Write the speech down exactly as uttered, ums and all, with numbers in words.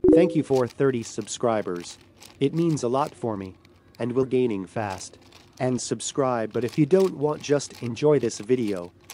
Thank you for thirty subscribers. It means a lot for me. And we're gaining fast. And subscribe, but if you don't want just enjoy this video,